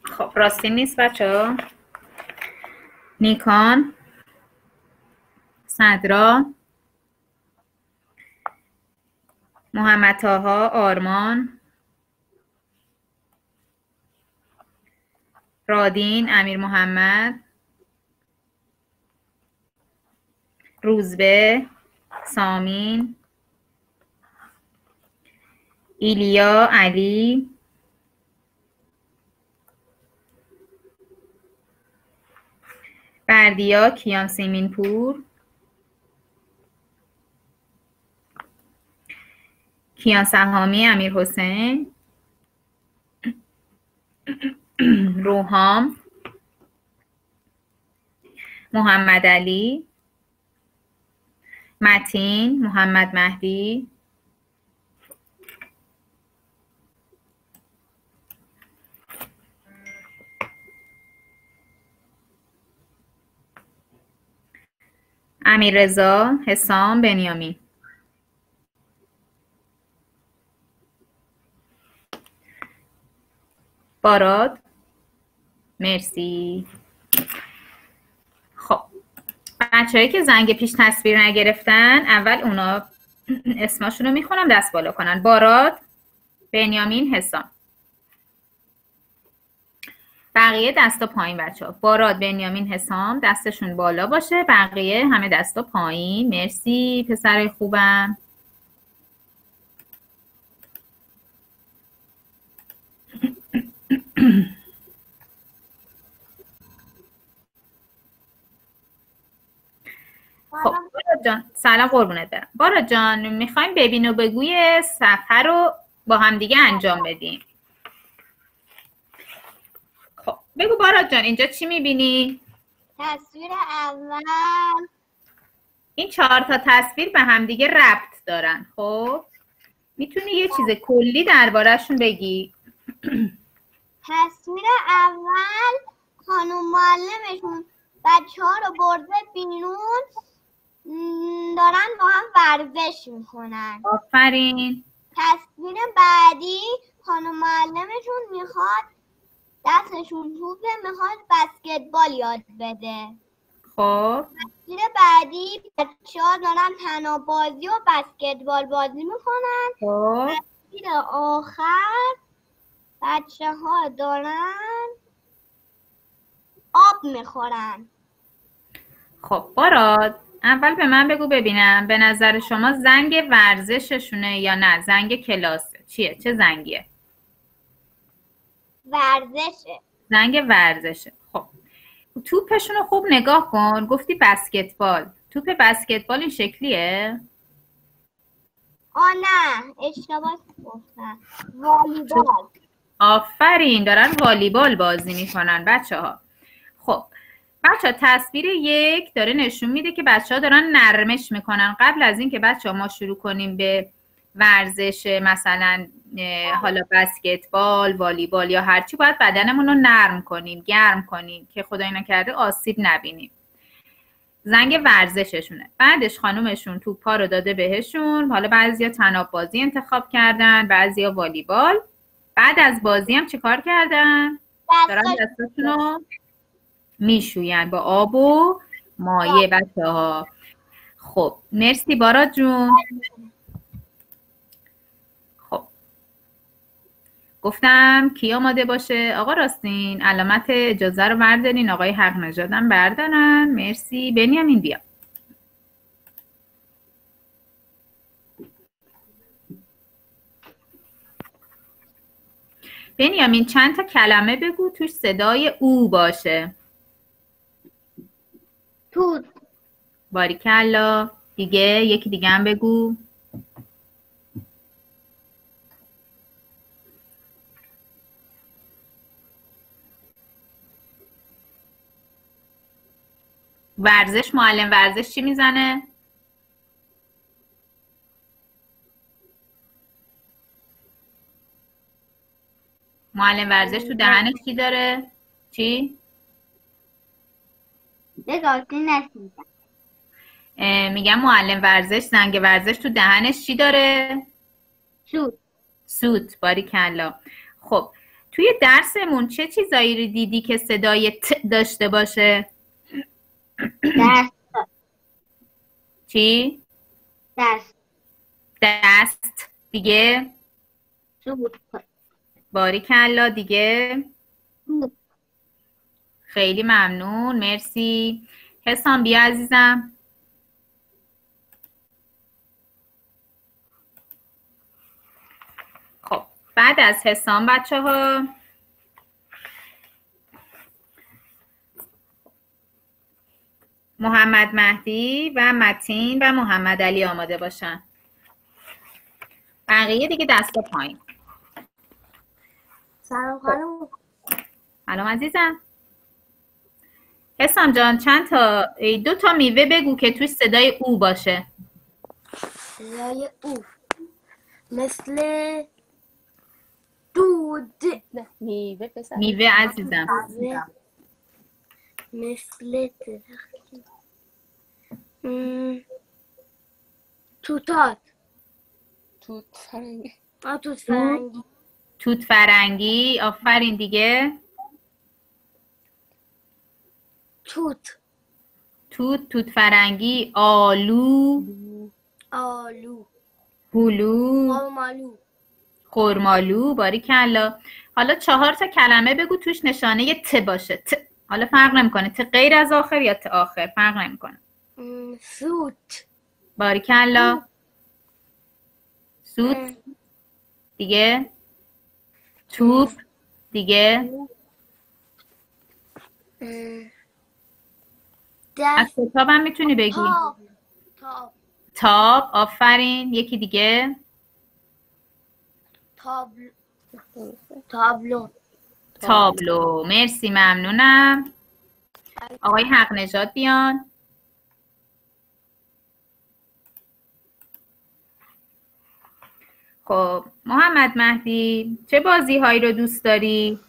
خب راستی نیست بچه ها. نیکان، صدرا، محمد طاها، آرمان، رادین، امیر محمد، روزبه، سامین، ایلیا، علی، بردیا، کیان سیمینپور، کیان سهامی، امیر حسین، روحام، محمد علی، متین، محمد مهدی، امیر رضا، حسام، بنیامین. باراد، مرسی. خب بچه‌هایی که زنگ پیش تصویر نگرفتن اول اونا اسمشون رو میخونم دست بالا کنن. باراد، بنیامین، حسام. بقیه دستا پایین بچه‌ها. باراد، بنیامین، حسام دستشون بالا باشه، بقیه همه دستا پایین. مرسی پسرای خوبم. خب باراد جان، سلام قربونت برم. باراد جان میخوایم ببین و بگوی صفحه رو با هم دیگه انجام بدیم. خب بگو باراد جان اینجا چی میبینی؟ تصویر اول. این 4 تا تصویر به هم دیگه ربط دارن. خب میتونی یه چیز کلی درباره‌شون بگی؟ تصویر اول خانم معلمشون بچه ها رو برده بیرون، دارن با هم ورزش میکنن. آفرین. تصویر بعدی خانم معلمشون میخواد دستشون توپه، میخواد بسکتبال یاد بده. خب تصویر بعدی بچه ها دارن تنابازی و بسکتبال بازی میکنن. خب تصویر آخر بچه ها دارن آب میخورن. خب باراد اول به من بگو ببینم به نظر شما زنگ ورزششونه یا نه زنگ کلاسه؟ چیه؟ چه زنگیه؟ ورزشه. زنگ ورزشه. خب توپشون رو خوب نگاه کن. گفتی بسکتبال. توپ بسکتبال این شکلیه؟ نه اشتباه گفتم، والیبال. آفرین، دارن والیبال بازی میکنن بچه ها. خب بچه ها تصویر 1 داره نشون میده که بچه ها دارن نرمش میکنن. قبل از این که بچه ها ما شروع کنیم به ورزش مثلا حالا بسکتبال، والیبال یا هرچی، باید بدنمون رو نرم کنیم، گرم کنیم که خدای نکرده آسیب نبینیم. زنگ ورزششونه. بعدش خانومشون توپا رو داده بهشون. حالا بعضیا طناب بازی انتخاب کردن، بعضیا والیبال. بعد از بازی هم چیکار کردن؟ دارن دستاشون رو میشوین با آب و مایع بچه ها. خب مرسی باراد جون. خب گفتم کی آماده باشه؟ آقا راستین علامت اجازه رو بردارین، آقای حق نژادم بردارن. مرسی. بنیامین بیا. بنیامین چند تا کلمه بگو توش صدای او باشه. توت. باریکلا. دیگه یکی دیگه هم بگو. ورزش، معلم ورزش چی میزنه؟ معلم ورزش تو دهنش چی داره؟ چی؟ میگم معلم ورزش زنگ ورزش تو دهنش چی داره؟ سوت. سوت. باریکلا. خب توی درسمون چه چیزایی رو دیدی که صدای ت داشته باشه؟ دست. چی؟ دست. دست. دیگه؟ باریکلا. دیگه؟ خیلی ممنون. مرسی. حسام بیا عزیزم. خب بعد از حسام بچه ها محمد مهدی و متین و محمد علی آماده باشن. بقیه دیگه دستا پایین. سلام خانم. سلام عزیزم. حسام جان چند تا 2 تا میوه بگو که توش صدای او باشه. صدای او مثل دود. میوه عزیزم. مثل توتات. توت فرنگی. توت فرنگی. توت فرنگی. آفرین. دیگه؟ توت فرنگی. آلو. هلو. خرمالو. باریکلا. حالا 4 تا کلمه بگو توش نشانه ت باشه. ت. حالا فرق نمیکنه ت غیر از آخر یا ت آخر، فرق نمیکنه. سوت. باریکلا. سوت. دیگه؟ توپ. دیگه؟ از کتابم میتونی بگی. تاب. آفرین. یکی دیگه؟ تابلو. مرسی ممنونم. آقای حق نژاد بیان. خب محمد مهدی چه بازی هایی رو دوست داری؟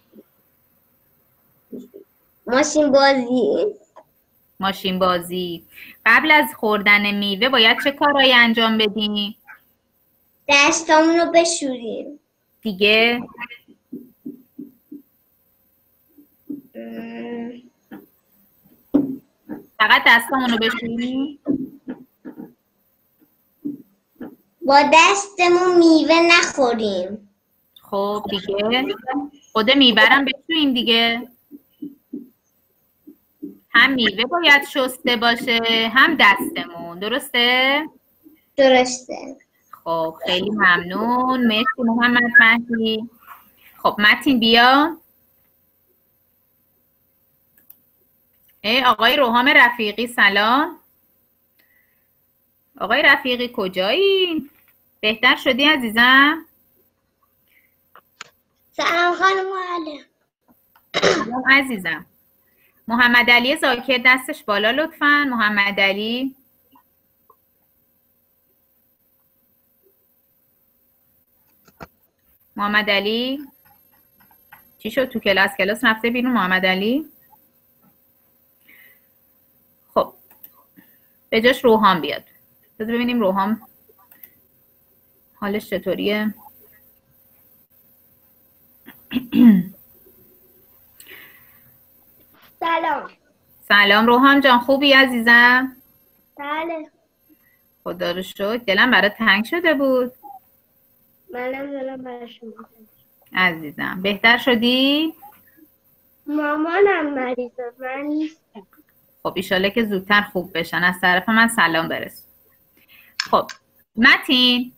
ماشین بازی. قبل از خوردن میوه باید چه کارهایی انجام بدیم؟ دستامون رو بشوریم. دیگه؟ فقط دستامون رو بشوریم؟ با دستمون میوه نخوریم. خب دیگه؟ خود میوه‌رم بشوریم دیگه. هم میوه باید شسته باشه هم دستمون. درسته؟ درسته. خب خیلی ممنون. مرسی محمد مهدی. خب متین بیا. آقای روحام رفیقی سلام. آقای رفیقی کجایی؟ بهتر شدی عزیزم؟ سلام خانم معلم. سلام عزیزم. محمد علی زاکر دستش بالا لطفاً. محمد علی. محمد علی چی شد؟ تو کلاس رفته بیرون محمد علی؟ خب به جاش روحام بیاد. بذار ببینیم روحام حالش چطوریه. سلام روحام جان، خوبی عزیزم؟ بله. خدا رو شکر. دلم برات تنگ شده بود. منم دلم برای شما عزیزم. بهتر شدی؟ مامانم مریضه، من نیستم. خب ایشالله که زودتر خوب بشن. از طرف من سلام برس. خب متین.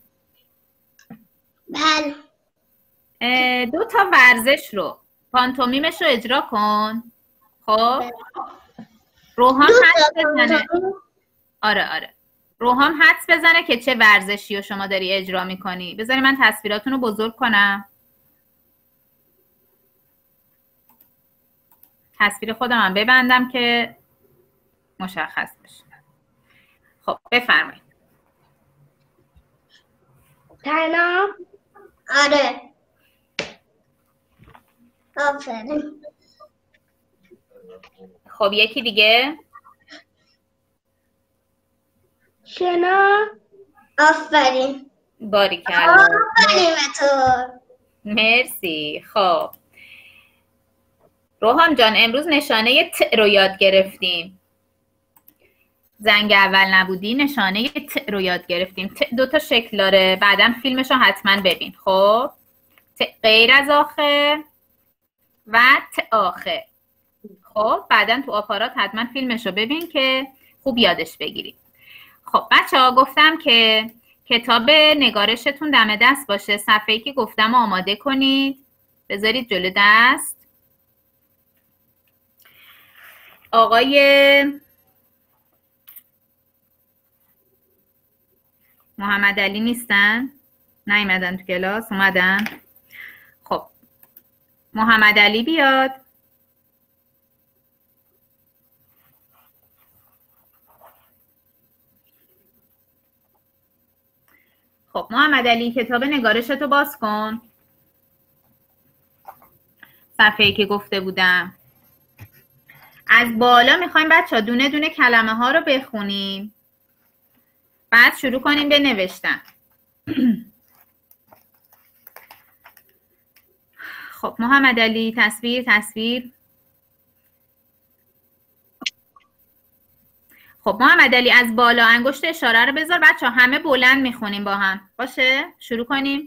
بله. 2 تا ورزش رو پانتومیمش رو اجرا کن. خب روحام حدس بزنه. آره روحام حدس بزنه که چه ورزشی رو شما داری اجرا میکنی. بذاری من تصویراتون رو بزرگ کنم. تصویر خودم هم ببندم که مشخص بشه. خب بفرمایید. تناب. آره. آفرین. خب یکی دیگه. شنا. آفرین. باریکلا. آفرین تو. مرسی. خب روحان جان امروز نشانه ت رو یاد گرفتیم. زنگ اول نبودی نشانه ت رو یاد گرفتیم. ت 2 تا شکل داره، بعدا فیلمش رو حتما ببین. خب ت غیر از آخر و ت آخر. خب بعدا تو آپارات حتما فیلمش رو ببین که خوب یادش بگیرید. خب بچه ها گفتم که کتاب نگارشتون دم دست باشه. صفحه‌ای که گفتم آماده کنید، بذارید جلو دست. آقای محمد علی نیستن؟ نیومدن تو کلاس؟ اومدن؟ خب محمد علی بیاد. خب محمد علی کتاب نگارشتو باز کن. صفحه‌ای که گفته بودم. از بالا میخوایم بچه ها دونه دونه کلمه ها رو بخونیم، بعد شروع کنیم به نوشتن. خب محمد علی تصویر. خب محمد علی از بالا انگشت اشاره رو بذار بچه ها، همه بلند میخونیم با هم. باشه شروع کنیم.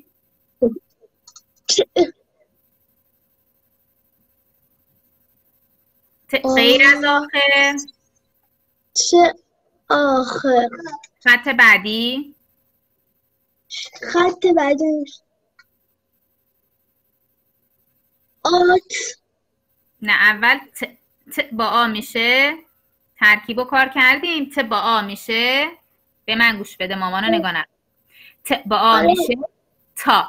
غیر از آخر. چه آخر. خط بعدی. خط بعدی. آت. نه اول ت با آ میشه. ترکیب و کار کردیم. ت با آ میشه. به من گوش بده، مامانو نگاه نکن. ت با آ میشه تا.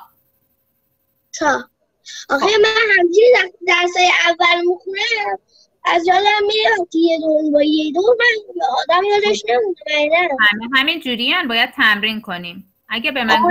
آخه من همچین درسای اول میخونم از یادم میاد یه دون با یه دون من آدم یادش نمونه. همین جوریان باید تمرین کنیم. اگه به من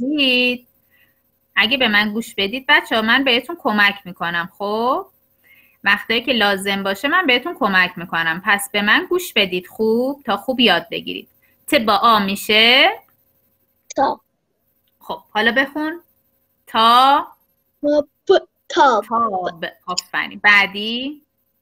گوش بدید بچه ها من بهتون کمک میکنم. خب وقتی که لازم باشه من بهتون کمک میکنم، پس به من گوش بدید خوب تا خوب یاد بگیرید. ت با آ میشه تا. خب حالا بخون. تا. تاب. آفرین. بعدی.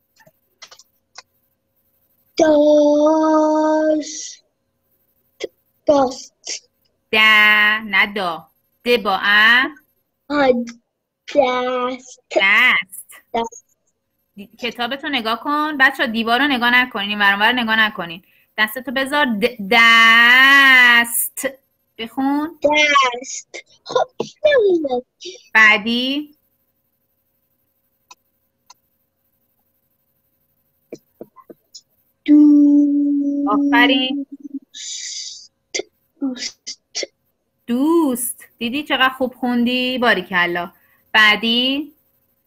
داست. نه دا. د با ا. دست. کتابتو نگاه کن بچه ها، دیوار رو نگاه نکنین، این ور اون ور نگاه نکنین. دستتو بذار. دست. بخون. دست. خب نمیدونم. بعدی. آفرین. دوست. دیدی چقدر خوب خوندی؟ باریکلا. بعدی.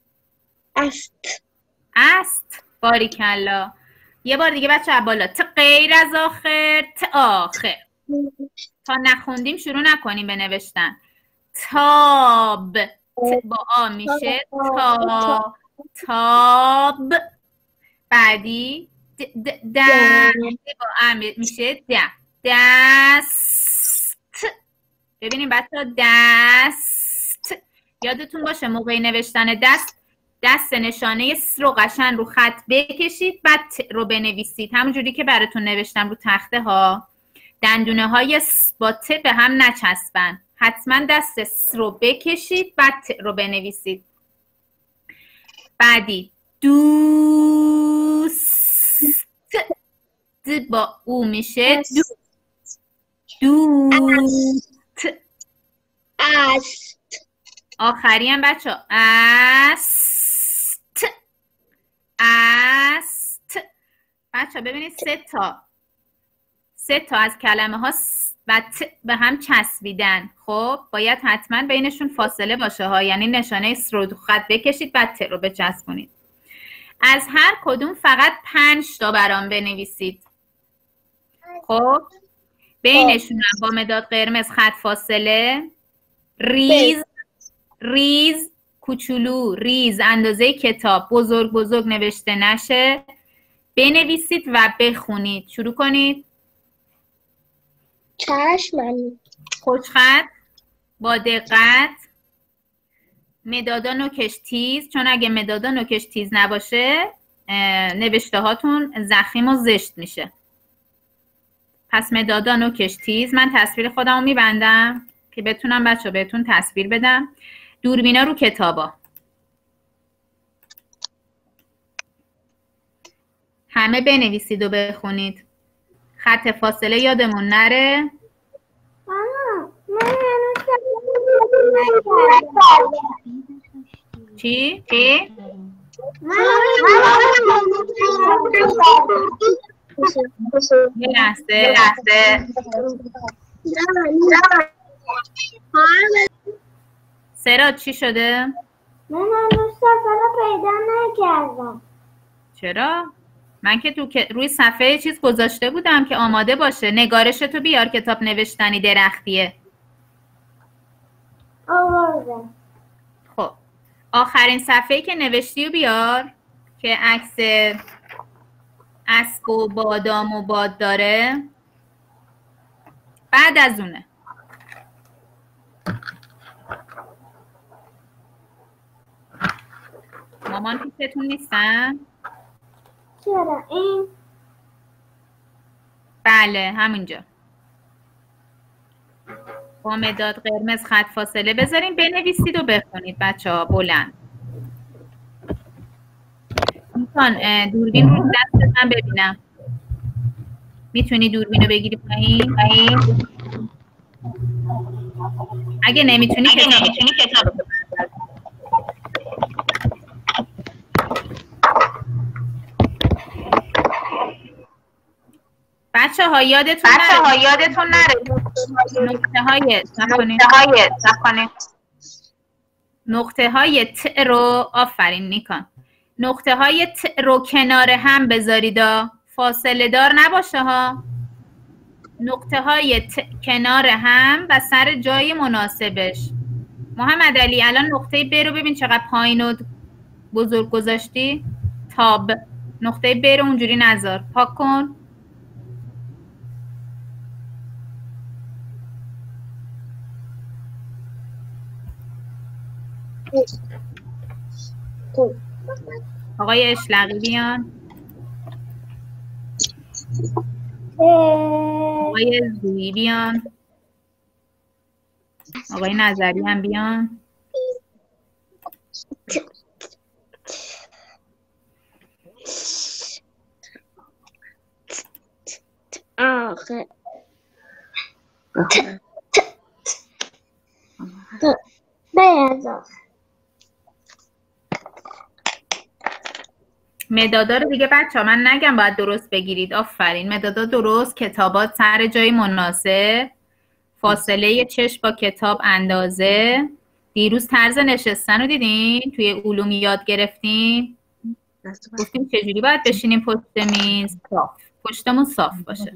است. باریکلا. یه بار دیگه بچه ها بالا. ت غیر از آخر. ت آخر. تا نخوندیم شروع نکنیم به نوشتن. تاب. ت با آ میشه تاب. بعدی. د با آ میشه دست. ببینیم بچه ها دست. یادتون باشه موقع نوشتن دست نشانه س رو قشنگ رو خط بکشید، بعد ت رو بنویسید همونجوری که براتون نوشتم رو تخته ها. دندونه های س با ت به هم نچسبن. حتما دست س رو بکشید بعد ت رو بنویسید. بعدی. دوست. د با او میشه دوست. است. آخری هم بچه ها. است. بچه ها ببینید سه تا از کلمه ها و ت به هم چسبیدن. خب باید حتما بینشون فاصله باشه ها، یعنی نشانه س رو خط بکشید بعد ت رو بچسبونید. از هر کدوم فقط 5 تا برام بنویسید. خب بینشون هم با مداد قرمز خط فاصله. ریز کوچولو، ریز اندازه کتاب، بزرگ نوشته نشه. بنویسید و بخونید. شروع کنید. چشم. خوشخط با دقت. مدادا نوکش تیز، چون اگه مدادا نوکش تیز نباشه نوشته هاتون ضخیم و زشت میشه. پس مدادا نوکش تیز. من تصویر خودم رو میبندم که بتونم بچه بهتون تصویر بدم. دوربینا رو کتابا. همه بنویسید و بخونید. خط فاصله یادمون نره. چی؟ یه لحظه. سرا چی شده؟ من هنوز صفحه رو پیدا نکردم. چرا؟ من که روی صفحه چیز گذاشته بودم که آماده باشه. نگارشتو بیار، کتاب نوشتنی درختیه. آوردم. خب آخرین صفحه‌ای که نوشتی رو بیار که عکس اسب و بادام و باد داره. بعد از اونه مامان پیشتون نیستن؟ چرا این؟ بله همینجا. با مداد قرمز خط فاصله بذارین. بنویسید و بخونید بچه ها بلند. میتون دوربین رو دست من ببینم. میتونی دوربین رو بگیری پایین؟ اگه نمیتونی کتاب بچه ها یادتون نره نقطه های ت رو آفرین نیکان. نقطه های ت رو کنار هم بذارید، فاصله دار نباشه ها. نقطه های ت کنار هم و سر جای مناسبش. محمد علی الان نقطه ب رو ببین چقدر پایین و بزرگ گذاشتی. تاب نقطه ب رو اونجوری نذار. پاک کن. آقای اشلقی بیان. آقای زویی بیان. آقای نظری هم بیان. آخه مدادا رو دیگه بچه ها من نگم باید درست بگیرید. آفرین. مدادا درست، کتابات سر جای مناسب، فاصله چشم با کتاب اندازه. دیروز طرز نشستن رو دیدین؟ توی علوم یاد گرفتیم. گفتیم چجوری باید بشینیم پشت میز. صاف. پشتمون صاف باشه.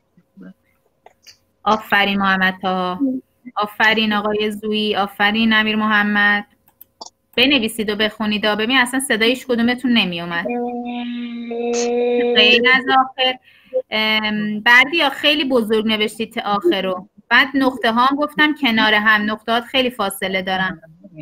آفرین محمد طاها. آفرین آقای زویی. آفرین امیر محمد. بنویسید و بخونید. ببین اصلا صدایش کدومتون نمی اومد. غیر از آخر. بردیا خیلی بزرگ نوشتید تا آخر رو. بعد نقطه ها هم گفتم کنار هم. نقطهات خیلی فاصله دارن.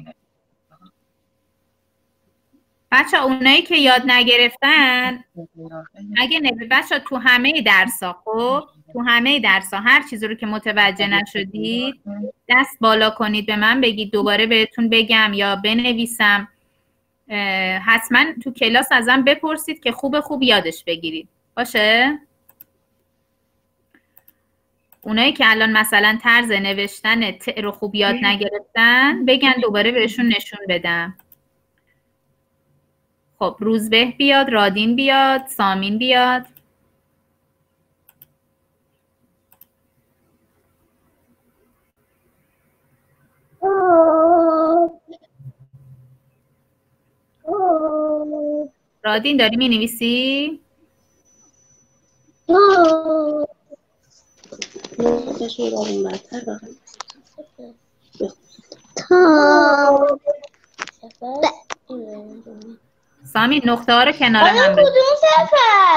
بچه اونایی که یاد نگرفتن اگه بچه تو همه درسا، خب تو همه درسا هر چیزی رو که متوجه نشدید دست بالا کنید به من بگید دوباره بهتون بگم یا بنویسم. حتما تو کلاس ازم بپرسید که خوب یادش بگیرید. باشه؟ اونایی که الان مثلا طرز نوشتن ت رو خوب یاد نگرفتن بگن دوباره بهشون نشون بدم. خب روزبه بیاد، رادین بیاد، سامین بیاد. رادین داری می نویسی؟ سامی نقطه ها رو کنار حالا هم بذار. کدوم صفحه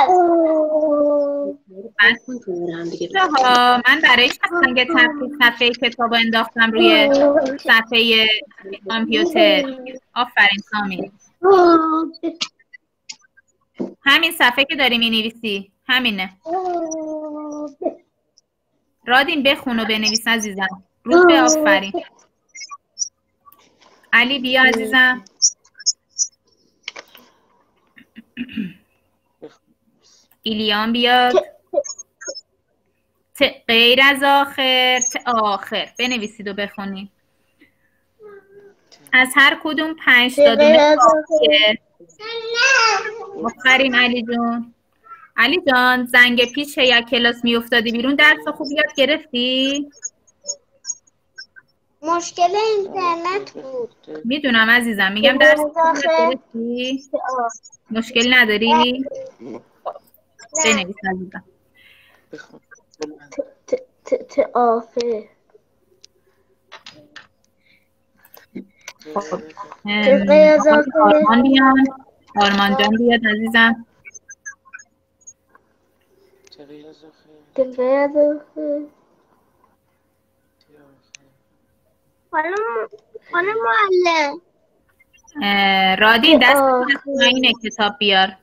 من برای شطرنج تفریح صفحه کتاب انداختم روی صفحه کامپیوتر. آفرین سامی. همین صفحه که داری می‌نویسی همینه. رادین بخون و بنویس عزیزم. روز به آفرین. علی بیا عزیزم. ایلیان بیاد. غیر از آخر آخر بنویسید و بخونید. از هر کدوم 5 تا دونه خالیه. آفرین علی جون. علی جان زنگ پیچ یا کلاس میافتادی بیرون درس خوب یاد گرفتی؟ مشکل اینترنت بود. میدونم عزیزم میگم درس خوب یاد گرفتی؟ مشکل نداری؟ بنویس عزیزم. آفه آرمان بیان. آرمان جان بیاد عزیزم. خانم معلم رادین دست پایین کتاب بیار.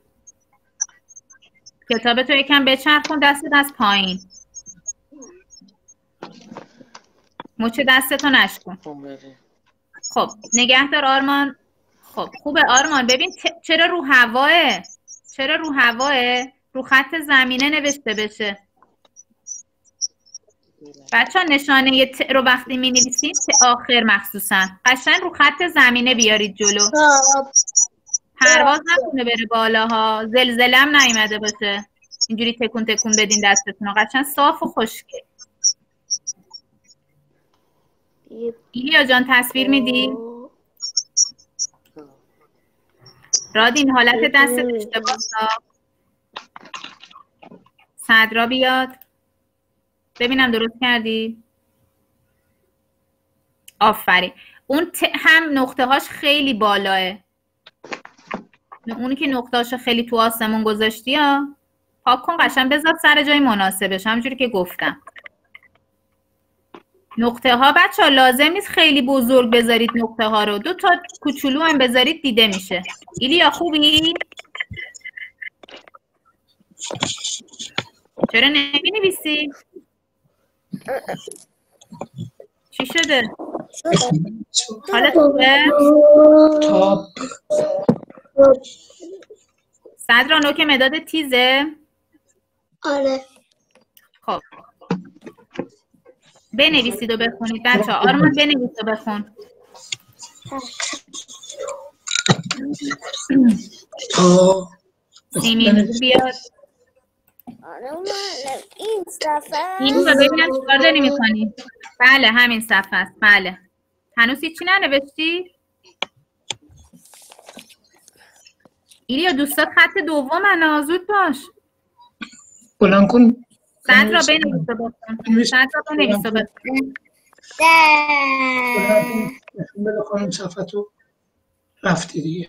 کتاب تو یکم بچرخون دست پایین. مچ دستتو نشکن. خب نگهدار آرمان. خب خوبه آرمان. ببین چرا رو هواه؟ چرا رو هواه؟ رو خط زمینه نوشته بشه. بچه ها نشانه ت رو وقتی می نویسید ت آخر مخصوصا قشنگ رو خط زمینه بیارید جلو. پرواز نکنه بره بالاها. زلزله هم نیومده باشه. اینجوری تکون تکون بدین دستتون رو. قشنگ صاف و خشکه. ایلیا جان تصویر میدی؟ رادین حالت دست اشتباه ساخت. صدرا بیاد ببینم درست کردی. آفرین. اون هم نقطه هاش خیلی بالاه. اونی که نقطه هاش خیلی تو آسمون گذاشتی ها پاک کن قشنگ بذار سر جای مناسبش همونجوری که گفتم. نقطه ها بچه ها لازم نیست خیلی بزرگ بذارید. نقطه ها رو 2 تا کوچولو هم بذارید دیده میشه. ایلیا خوبی؟ چرا نمی‌نویسی؟ چی شده؟ حالت خوبه؟ صدرا نوک مداد تیزه؟ آره. خب بنویسید و بخونید بچه ها. آرمان بنویس و بخون. سیمین بیاد. این صفحه این تا ببینم چیکار داری میکنی. بله همین صفحه است. بله هنوز هیچی ننوشتی؟ ایلیا دوستات خط دوم زود باش. بلند کن. صدرا بنویس و بخون. صدرا بنویس و بخون. بله خانم صفحه تو رفتی دیگه.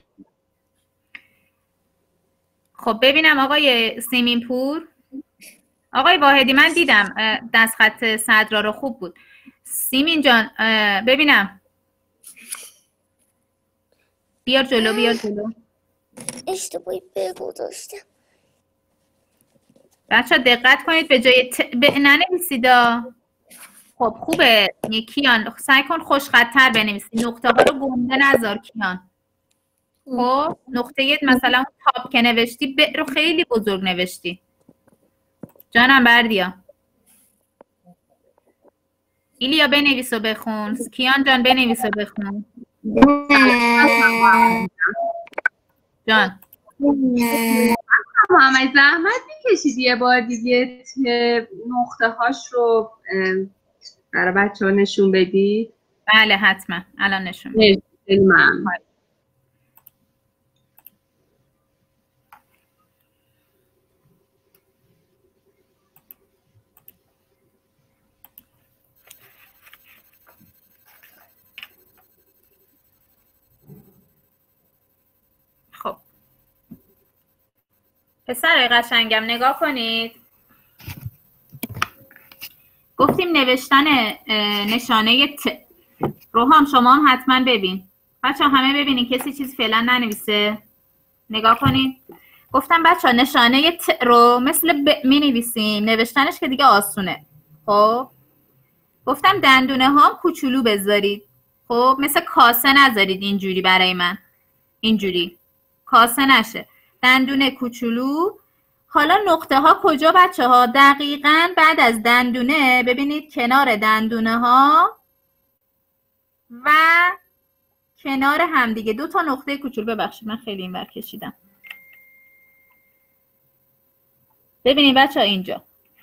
خب ببینم آقای سیمین پور. آقای واحدی من دیدم دست خط صدرا رو خوب بود. سیمین جان ببینم بیار جلو بیار جلو. اشتباهی بگذاشتم. بچه دقت کنید به جای ننویسیدا. خب خوبه کیان سعی کن خوش خط‌تر بنویسی. نقطه ها رو گنده نذار کیان. خب نقطه مثلا اون تاپ که نوشتی ب رو خیلی بزرگ نوشتی. جانم بردیا. ایلیا بنویس و بخون. کیان جان بنویس و بخون. جان محمد زحمت میکشید یه بار دیگه نقطه هاش رو برای بچه ها نشون بدید. بله حتما الان نشون میدم. خب پسر قشنگم نگاه کنید. گفتیم نوشتن نشانه ت. روحام شما هم حتما ببین. بچه همه ببینین کسی چیز فعلا ننویسه. نگاه کنید. گفتم بچه نشانه ت رو مثل ب می نویسیم. نوشتنش که دیگه آسونه. خب گفتم دندونه ها کوچولو بذارید. خب مثل کاسه نذارید اینجوری برای من. اینجوری کاسه نشه. دندونه کوچولو. حالا نقطه ها کجا بچه ها؟ دقیقاً بعد از دندونه ببینید کنار دندونه ها و کنار هم دیگه 2 تا نقطه کوچولو. ببخشید من خیلی اینور کشیدم. ببینید بچه ها اینجا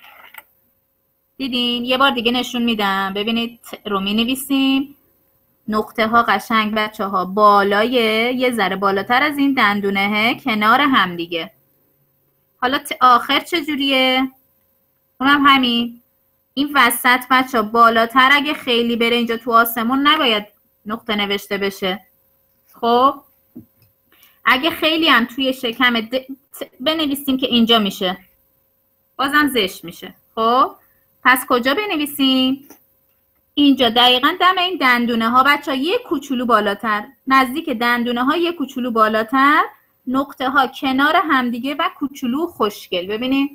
دیدین؟ یه بار دیگه نشون میدم. ببینید رو می نویسیم. نقطه ها قشنگ بچه ها بالای یه ذره بالاتر از این دندونه کنار هم دیگه. حالا آخر چجوریه؟ اونم همین. این وسط بچه ها بالاتر اگه خیلی بره اینجا تو آسمون نباید نقطه نوشته بشه. خب اگه خیلی هم توی شکم بنویسیم که اینجا میشه بازم زشت میشه. خب پس کجا بنویسیم؟ اینجا دقیقاً دم این دندونه ها بچه ها یه کوچولو بالاتر، نزدیک دندونه ها یه کوچولو بالاتر، نقطه ها کنار همدیگه و کوچولو خوشگل. ببینید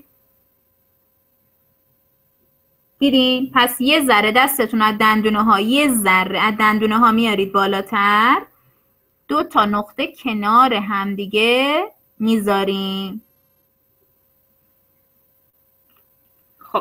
دیدین؟ پس یه ذره دستتون از دندونه ها، یه ذره از دندونه ها میارید بالاتر، 2 تا نقطه کنار همدیگه میذاریم. خب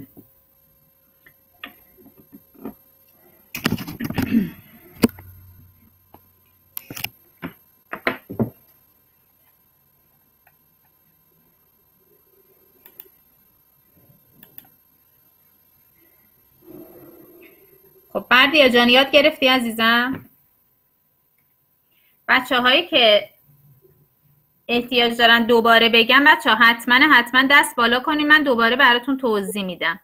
خب بردیا جان یاد گرفتی عزیزم؟ بچه هایی که احتیاج دارن دوباره بگم بچه ها حتما دست بالا کنین، من دوباره براتون توضیح میدم.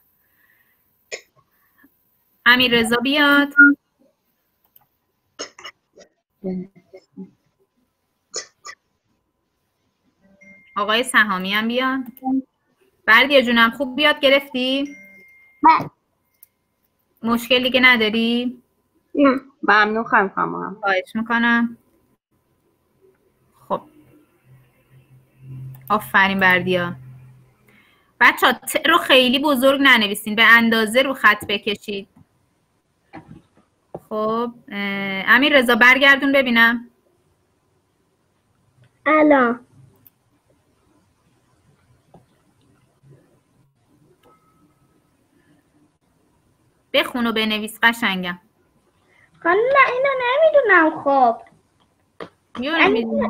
امیر رضا بیاد. آقای سهامی هم بیاد. بردیا جونم خوب بیاد گرفتی؟ بله. مشکل دیگه نداری؟ نه ممنون خانم. خواهش میکنم. خب آفرین بردیا. بچه ها ت رو خیلی بزرگ ننویسین، به اندازه رو خط بکشید. خب امیر رضا برگردون ببینم. الان بخون و بنویس قشنگم. خانم نه اینو نمیدونم. خب نمیدونم.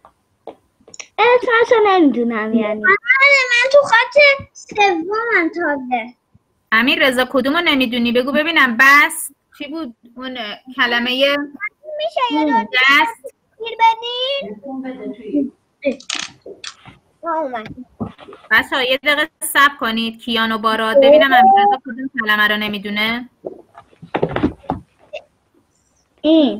اسمشو نمیدونم. یعنی من تو خط سومم تازه. امیر رضا کدومو نمیدونی؟ بگو ببینم. بس چی بود اون کلمه؟ میشه یه دست گیر بدین؟ اومد. بچه‌ها یه دقیقه صبر کنید. کیان و باراد ببینم امیر رضا کدوم کلمه رو نمیدونه. این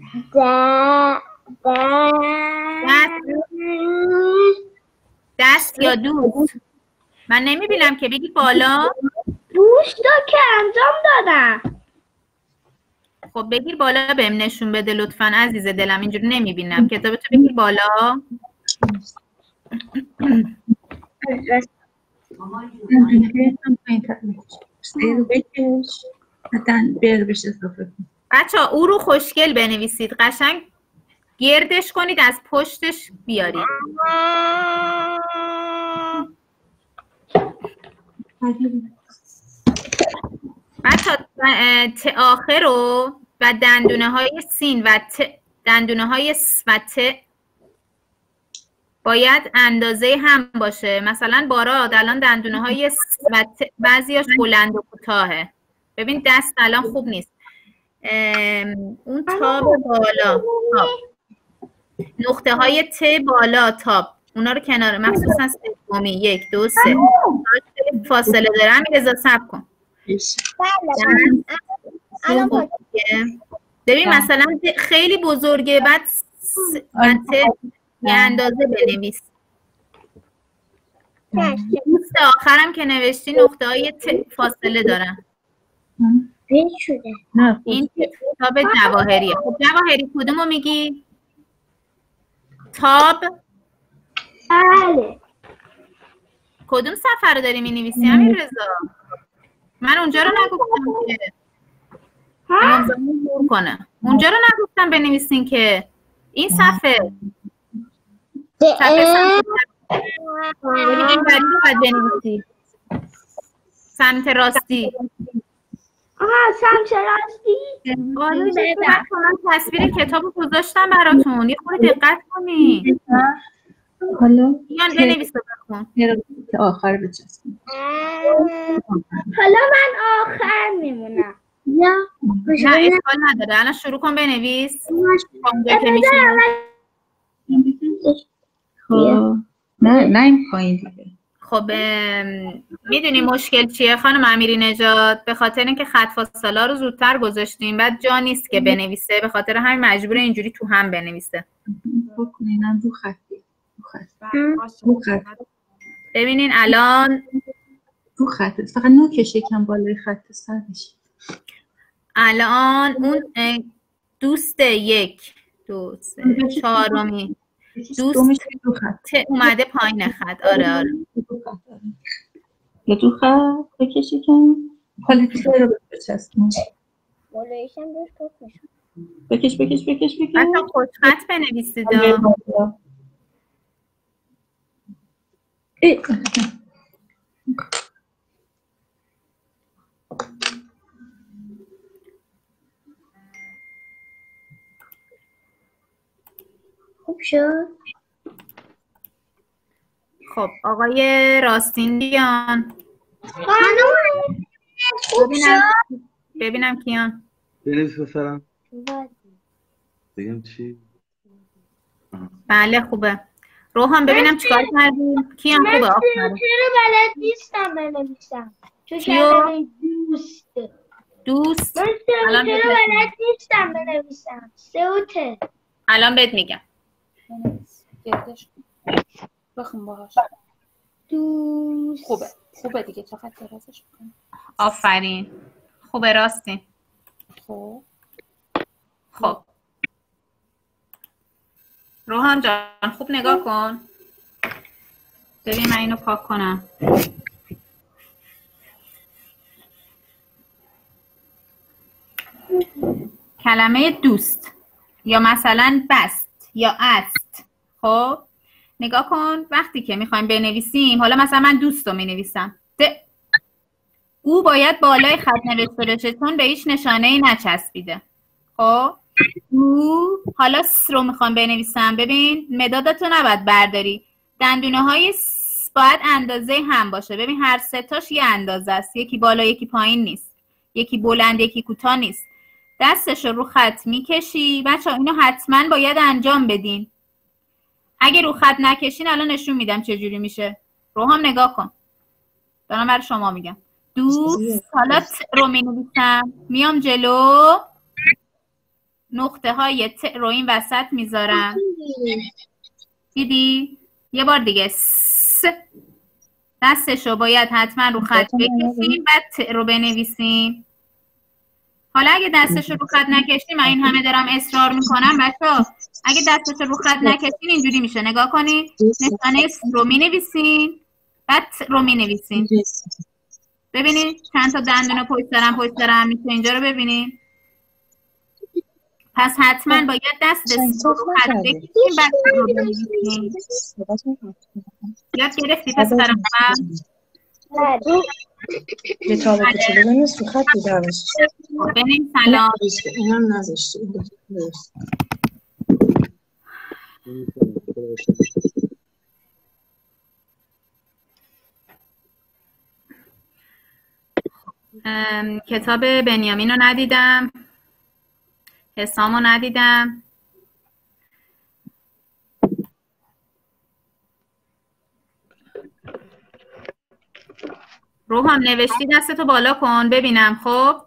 دست یا دوست؟ من نمیبینم که بگی بالا. دوست که انجام دادم. خب بگیر بالا بهم نشون بده لطفاً عزیز دلم، اینجوری نمیبینم. کتابتو بگیر بالا. بچه ها او رو خوشگل بنویسید، قشنگ گردش کنید از پشتش بیارید. بچه ها ت آخر رو و دندونه های سین و دندونه های س و ت باید اندازه هم باشه. مثلا باراد الان دندونه های س و ت بعضیاش بلند و کوتاهه. ببین دست الان خوب نیست. اون تاب بالا تاب. نقطه های ت بالا تاب اونا رو کنار، مخصوصا سومی 1 2 3 فاصله داره. همین رضا صبر کن. ببین مثلا خیلی بزرگه بعد ت یه اندازه بنویس. دوست آخرم که نوشتی نقطه های فاصله دارن. این کتاب جواهریه. خب جواهری کدومو میگی؟ تاب؟ بله. کدوم صفحه رو داری می‌نویسی امیر رضا؟ من اونجا رو نگفتم که امام زمان دور کنه. اونجا رو نگفتم بنویسین که این صفحه این بری رو باید بنویسی سمت راستی. سمت راستی. من تصویر کتاب رو گذاشتم براتون، یه خورده دقت کنی. حالا بیان بنویس و بخون. آخر بچسبیم. حالا من آخر میمونم. نه اشکال نداره، الان شروع کن بنویس. اونجا که خب نه این پایین دیگه. خب میدونی مشکل چیه خانم امیری نژاد؟ به خاطر اینکه خط فاصله رو زودتر گذاشتیم، بعد جا نیست که بنویسه، به خاطر همین مجبوره اینجوری تو هم بنویسه. بکنینم رو خطی. رو خط. ببینین الان رو خط فقط نوکش یکم بالای خط سرش. الان اون دوست 1 2 3 4می دوست اومده پایین خط. آره یا تو خط بکش یکم پالیتیسه رو بچسبون. بکش حتی خود خط بنویسید. خوب شد. خب آقای راستین بیان. خوب شد. ببینم کیان. بنویس بسرم بگم چی؟ بله خوبه. روحان ببینم چیکار کردیم. کیان خوبه آفرین. چرا بلد نیستم بنویسم؟ دوست من چرا بلد نیستم بنویسم؟ الان بهت میگم. بخون باهاش. دوست. خوبه دیگه، چقدر درازش میکنم. آفرین خوبه راستین. خب روحان جان خوب نگاه کن. ببین من اینو پاک کنم. کلمه دوست یا مثلا بست یا است. خب نگاه کن وقتی که میخوایم بنویسیم، حالا مثلا من دوست رو مینویسم، او باید بالای خط نوشته بشه چون به هیچ نشانه‌ای نچسبیده. خب او حالا س رو میخوام بنویسم، ببین مدادتو نباید برداری، دندونه های باید اندازه هم باشه. ببین هر سه تاش یه اندازه است، یکی بالا یکی پایین نیست، یکی بلند یکی کوتاه نیست. دستش رو خط میکشی. بچه اینو حتما باید انجام بدین. اگه رو خط نکشین الان نشون میدم چه جوری میشه. روحان نگاه کن، دارم برای شما میگم. دوست حالا ت رو مینویسم، میام جلو، نقطه های ت رو این وسط میذارم. دیدی؟ یه بار دیگه س. دستش رو باید حتما رو خط بکشیم، بعد ت رو بنویسیم. حالا اگه دستش رو خط نکشیم، من این همه دارم اصرار میکنم بچه‌ها، اگه دستش رو خط نکشین اینجوری میشه. نگاه کنین، نشانه س رو مینویسین، بعد ت رو مینویسین. ببینید چند تا دندون پشت سرم میشه، اینجا رو ببینین. پس حتما باید دست رو خط بکشیم، بعد ت رو بنویسین. یاد گرفتی پس طرف یه تابه کوچولو بنویس رو خط بیدارش. ببین سلام. اینم نذاشتی. کتاب بنیامین رو ندیدم، حسام رو ندیدم. روحان نوشتی دستتو بالا کن ببینم. خب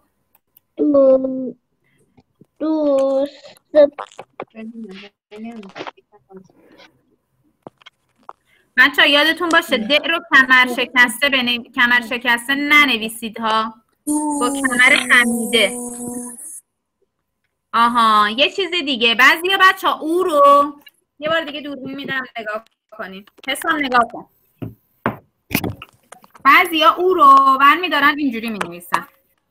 دوست بچه‌ها یادتون باشه د رو کمر شکسته ننویسید ها، با کمر خمیده. آها یه چیز دیگه، بعضیا بچه‌ها او رو یه بار دیگه دوربین میدم نگاه کنید. حسام نگاه کن. بعضیا او رو برمی‌دارن اینجوری می‌نویسن.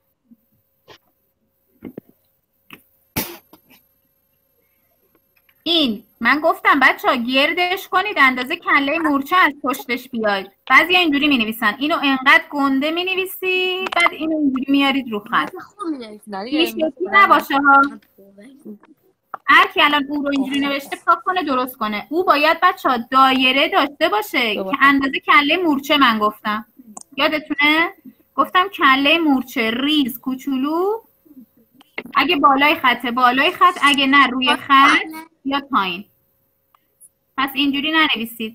این من گفتم بچه‌ها گردش کنید اندازه کله مورچه از پشتش بیاید. بعضیا اینجوری می‌نویسن. اینو انقدر گنده می‌نویسید، بعد اینو اینجوری میارید رو خط. هیچ یکی نباشه ها. هر کی الان او رو اینجوری نوشته پاک کنه درست کنه. او باید بچه‌ها دایره داشته باشه که اندازه کله مورچه من گفتم. یادتونه؟ گفتم کله مورچه ریز کوچولو. اگه بالای خط، اگه نه روی خط یا پایین. پس اینجوری ننویسید.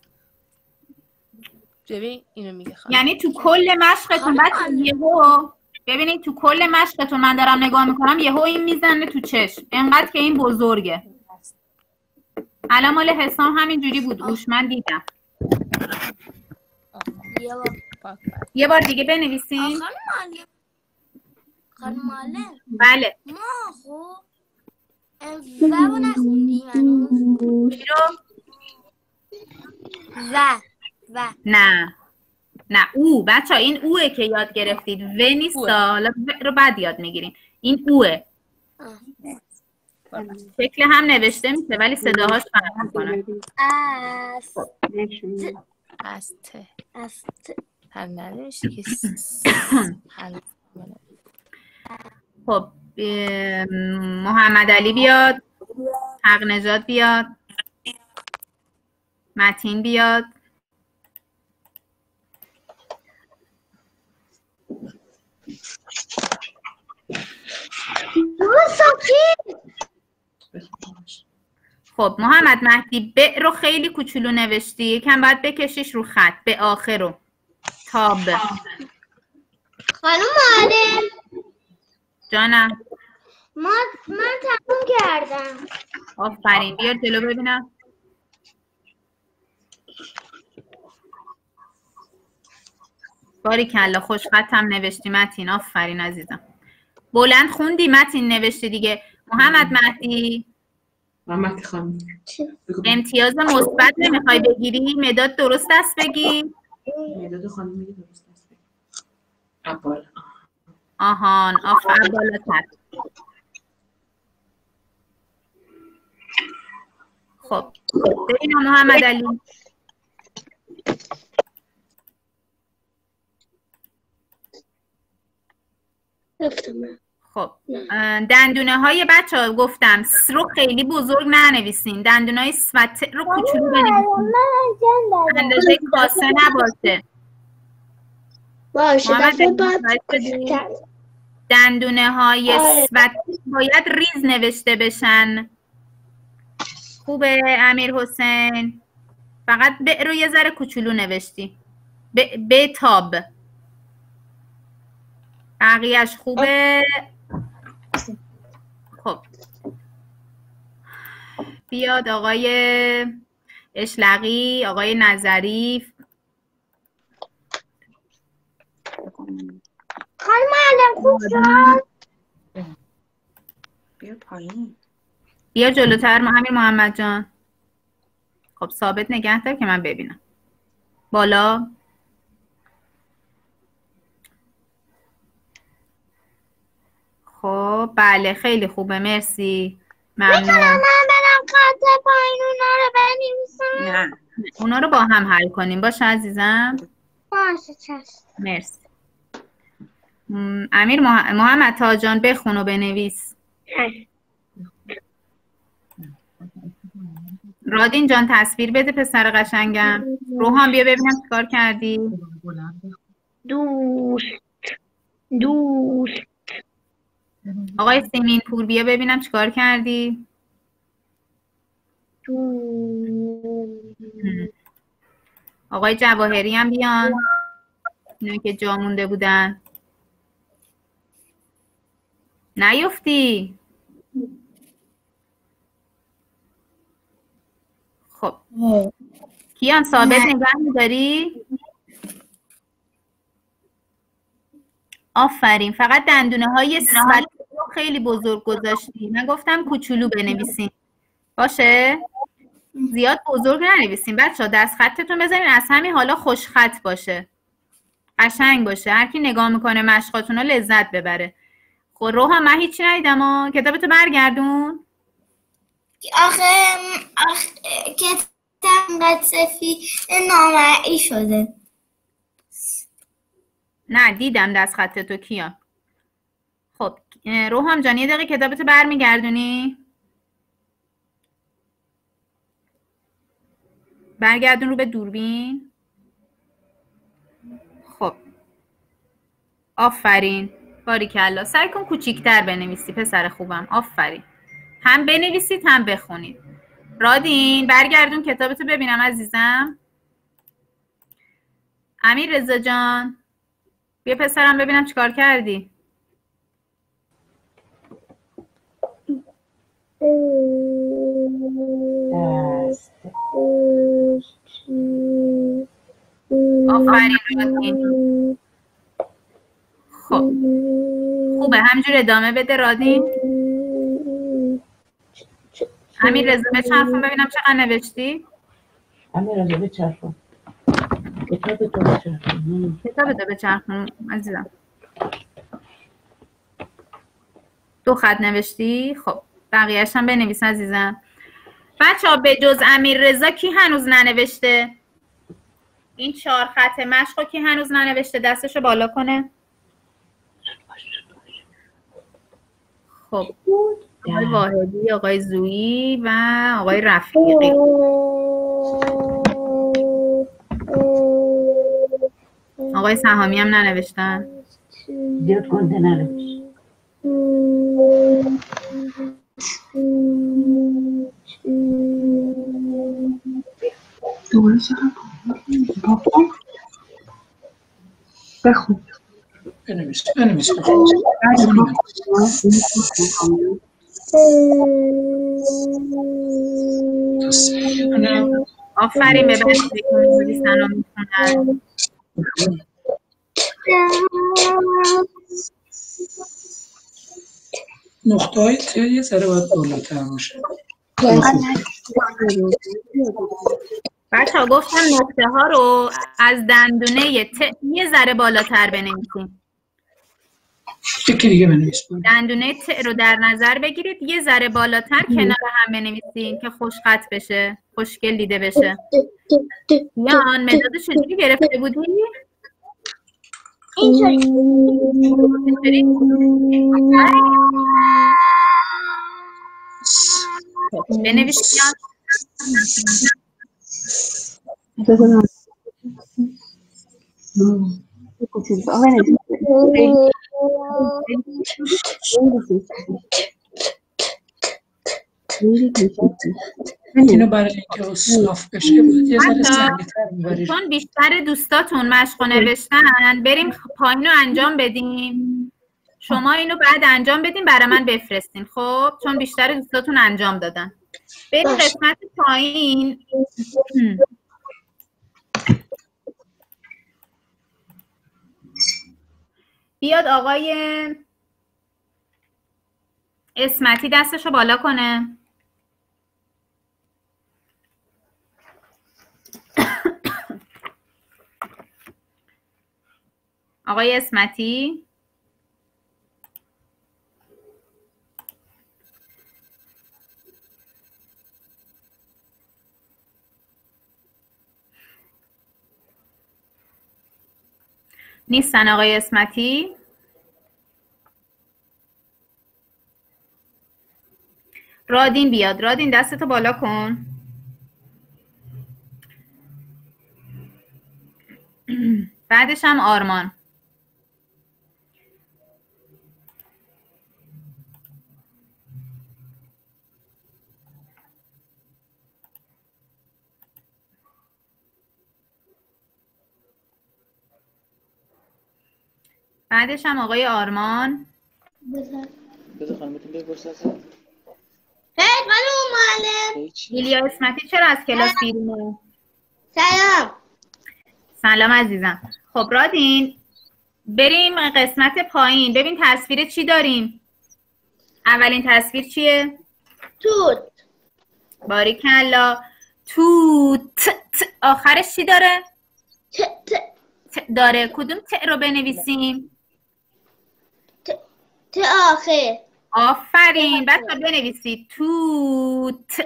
ببین اینو میگه یعنی تو کل مشقتون بچه‌ها یهو ببینید تو کل مشقتون من دارم نگاه میکنم یهو این میزنه تو چشم. انقدر که این بزرگه. الان مال حسام همینجوری بود. اوش من دیدم. یه بار دیگه بنویسیم. خانم معلم بله. ما خب و نخوندیم هنوز. چی رو؟ و نه او بچه ها این اوه که یاد گرفتید. و نیستا. حالا رو بعد یاد میگیرین. این اوه. شکل هم نوشته میشه ولی صداهاش فرق میکنه. هم ننوشته که خب محمد علی بیاد، حق نژاد بیاد، متین بیاد. خب محمد مهدی ب رو خیلی کوچولو نوشتی، یکم باید بکشیش رو خط به آخر رو. تاب. خانم معلم جانم من تموم کردم. آفرین. بیار جلو ببینم. باریکلا خوش خطم نوشتی متین. آفرین عزیزم. بلند خوندی متین نوشتی دیگه. محمد مهدی خانم امتیاز مثبت نمیخوای بگیری؟ مداد درست دست بگی. مداد خانم میگه درست دست بگی. بالا. آهان آفرین بالاتر. خب ببینم محمد علی. خب دندونه های بچه ها گفتم س رو خیلی بزرگ ننویسین. دندونه های س و ت رو کوچولو بنویسین. اندازه کاسه نباشه. دندونه های س و ت باید ریز نوشته بشن. خوبه امیر حسین؟ فقط ب رو یه ذره کوچولو نوشتی. ب تاب. بقیهش خوبه. خب بیاد آقای اشلقی، آقای نظری. خانم معلم خوب شد. بیا پایین. بیا جلوتر امیر محمد جان. خب ثابت نگه دار که من ببینم. بالا. خب بله خیلی خوبه مرسی. ممنون. میتونم من برم خط پایین اونا رو بنویسم؟ نه اونا رو با هم حل کنیم. باشه عزیزم. باشه چشم. مرسی. امیر محمد تاجان بخون و بنویس. رادین جان تصویر بده پسر قشنگم. روحان بیا ببینم چیکار کردی. دوست آقای سیمین پور بیا ببینم چیکار کردی. آقای جواهری هم بیان. اینایی که جا مونده بودن. نیفتی. خب کیان ثابت نگه می‌داری؟ آفرین. فقط دندونه های سطح رو خیلی بزرگ گذاشتی. من گفتم کوچولو بنویسین. باشه؟ زیاد بزرگ ننویسین بچه‌ها. دست خطتون بذارین از همین حالا خوش خط باشه. قشنگ باشه. هر کی نگاه میکنه مشقاتون رو لذت ببره. خب روحا من هیچی ندیدم. کتابتو برگردون. آخه کتاب قد سفید نامرئی شده. نه دیدم دست خطتو کیان. خب روحام جان یه دقیقه کتابتو برمیگردونی؟ برگردون رو به دوربین. خب آفرین. باریکلا. سعی کن کوچیک‌تر بنویسی پسر خوبم. آفرین. هم بنویسید هم بخونید. رادین برگردون کتابتو ببینم عزیزم. امیر رضا جان بیا پسرم ببینم چیکار کردی. آفرین رادین. خب خوبه همجور ادامه بده رادین. امیر رضا بچرخون ببینم چقدر نوشتی. امیر رضا بچرخون کتابتو بچرخون عزیزم. 2 خط نوشتی. خب بقیه‌اش هم بنویس عزیزم. بچه‌ها به جز امیر رضا کی هنوز ننوشته؟ این 4 خط مشقو کی هنوز ننوشته دستشو بالا کنه. خب آقای واحدی، آقای زویی و آقای رفیقی. آقای سهامی هم ننوشتن. زیاد گنده ننوشت. دوباره چقدر بخون. بنویس آفرین به بچه که می‌نویسن و می‌خونن. نقطه‌های ت یه ذره باید بالاتر باشه. بچه‌ها گفتم نقطه ها رو از دندونه ت یه ذره بالاتر بنویسیم. یکی دیگه بنویس. دندونه ت رو در نظر بگیرید یه ذره بالاتر کنار هم بنویسین که خوش خط بشه، خوشگل دیده بشه. یان مداد چجوری گرفته بودی؟ اینطوری. بنویس یان. اینو برای اینکه صاف بشه یه ذره سنگی‌تر می‌برید. چون بیشتر دوستاتون مشق نوشتن بریم پایین رو انجام بدیم. شما اینو بعد انجام بدین برای من بفرستین. خب چون بیشتر دوستاتون انجام دادن. بریم قسمت پایین. بیاد آقای اسمتی دستشو بالا کنه. آقای اسمتی نیستن. آقای اسمتی رادین بیاد. رادین دستتو بالا کن. بعدش هم آرمان. بعدش هم آقای آرمان. بذار خانمتون بپرسه. خانم معلم. ایلیا اسمتی چرا از کلاس بیرونه؟ سلام. سلام عزیزم. خب رادین بریم قسمت پایین. ببین تصویر چی داریم؟ اولین تصویر چیه؟ توت. باریکلا. توت. آخرش چی داره؟ ت داره. کدوم ت رو بنویسیم؟ ت آخر. آفرین. بچه بنویسید توت.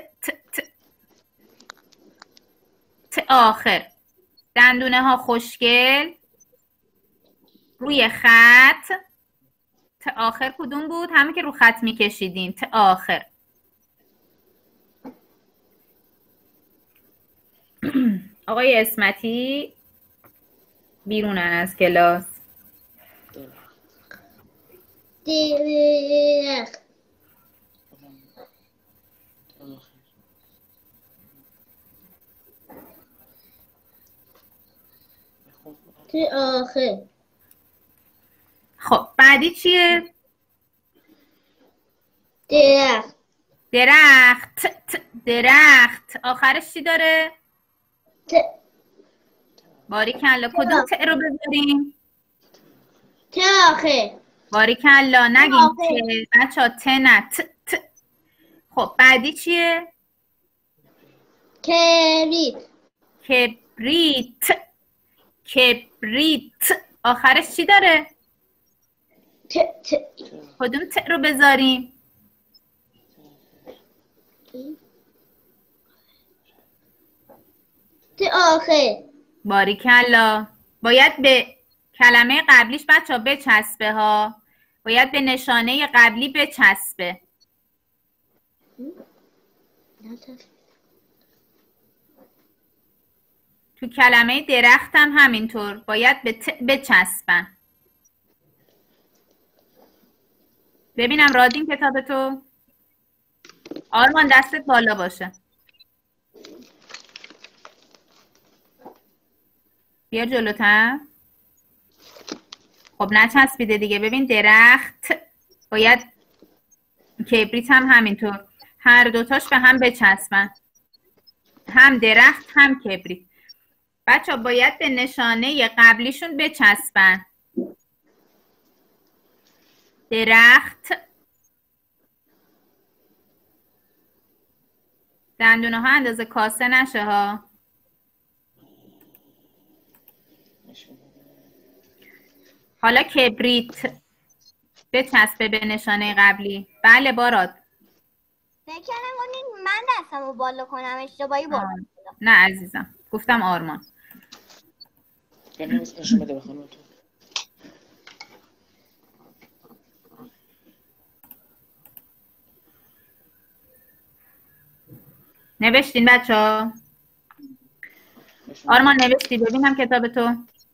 ت آخر. دندونه ها خوشگل روی خط. ت آخر کدوم بود؟ همین که رو خط میکشیدیم. ت آخر. آقای اسمتی بیرونن از کلاس. درخت. ت آخر. خب بعدی چیه؟ درخت. درخت. درخت. آخرش چی داره؟ ت. باریکلا. کدوم ت رو بذاریم؟ ت آخر. باریکلا. نگیم ت. بچه ها ت نه. ت. خب بعدی چیه؟ کبریت. کبریت. کبریت. آخرش چی داره؟ ت. کدوم ت رو بذاریم؟ ت آخر. باریکلا. باید به کلمه قبلیش بچه ها بچسبه ها. باید به نشانه قبلی بچسبه. تو کلمه درخت هم همینطور. باید به ت بچسبن. ببینم رادین کتاب تو. آرمان دستت بالا باشه. بیا جلوتر. خب نچسبیده دیگه. ببین درخت باید کبریت هم همینطور. هر دوتاش به هم بچسبن. هم درخت هم کبریت. بچه باید به نشانه قبلیشون بچسبن. درخت. دندونه ها اندازه کاسه نشه ها. حالا کبریت بچسبه به نشانه قبلی. بله باراد. فکر کنید من دستمو بالا کنم اشتباهی بالا. نه عزیزم گفتم آرمان. بنویس نشون بده به خانومتون. نوشتین بچه ها؟ آرمان نوشتی؟ ببینم کتاب تو.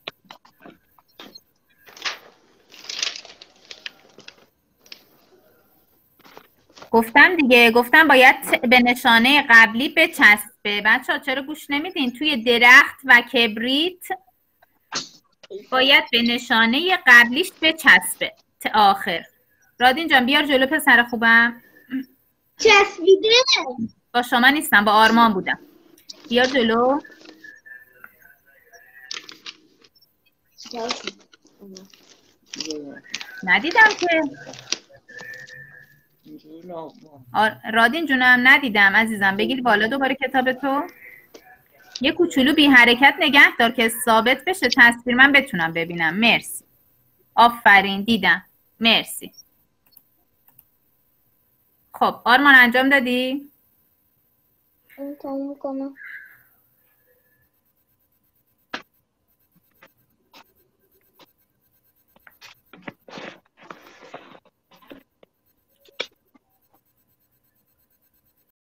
گفتم دیگه. گفتم باید به نشانه قبلی بچسبه. بچه ها چرا گوش نمیدین؟ توی درخت و کبریت باید به نشانه قبلیش بچسبه. تا آخر. رادین جان بیار جلو پسر خوبم. چسبیده. با شما نیستم، با آرمان بودم. بیار جلو. ندیدم که. رادین جونم ندیدم عزیزم. بگیر بالا دوباره کتاب تو. یه کوچولو بی حرکت نگه دار که ثابت بشه تصویر من بتونم ببینم. مرسی. آفرین دیدم. مرسی. خب آرمان انجام دادی؟ تموم کنم.